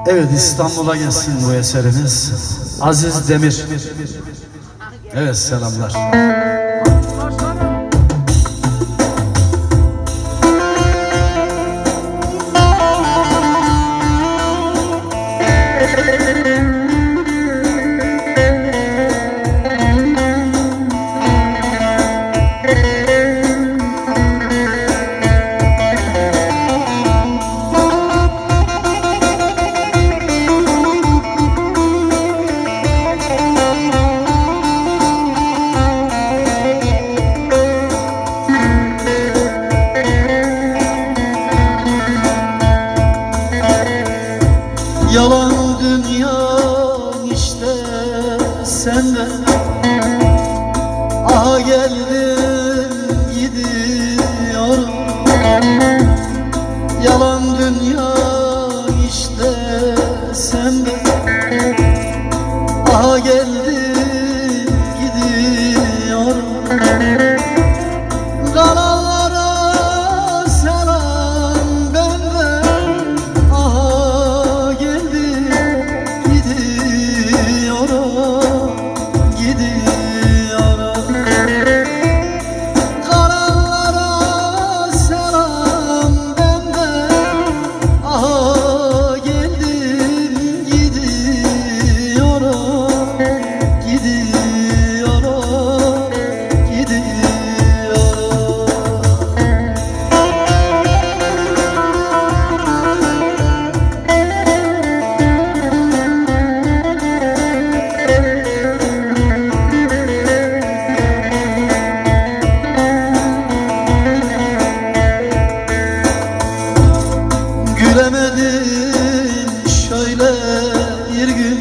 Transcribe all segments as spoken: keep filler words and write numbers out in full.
Evet, İstanbul'a gelsin bu eserimiz. Aziz Demir. Evet, selamlar. Yalan dünya işte senden. Aha geldim gidiyorum. Yalan dünya işte senden. Aha geldim gidiyorum. Kalanlara selam benden. Aha geldim gidiyorum, gidiyorum. Kalanlara selam benden. Aha geldim gidiyorum, gidiyorum, gidiyorum. Gülemedim şöyle bir gün.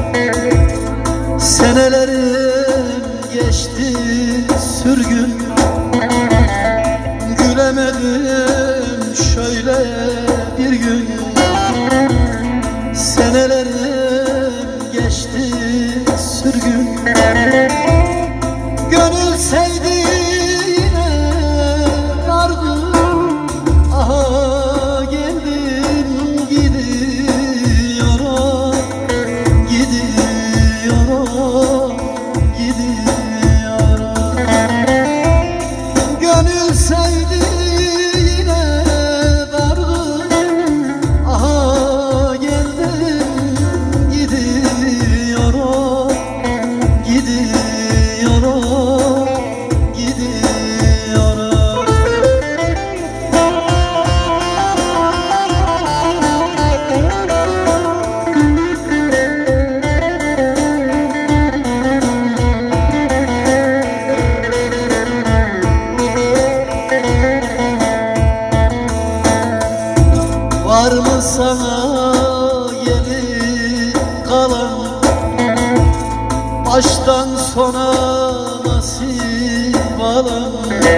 Senelerim geçti sürgün. Gülemedim şöyle bir gün. Senelerim geçti sürgün. Gönül sevdiğine vardı. Aha geldim gidiyorum, gidiyorum, gidiyorum. Gönül sevdiğine vardı. Aha geldim gidiyorum, gidiyorum, gidiyorum. Var mı sana gelip kalan, baştan sona nasip alan?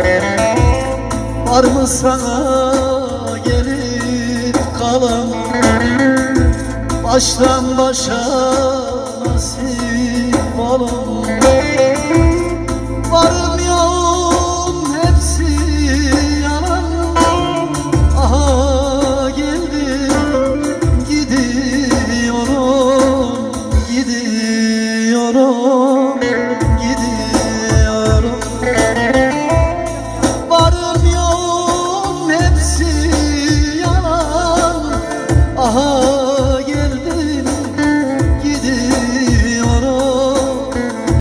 Var mı sana gelip kalan, baştan başa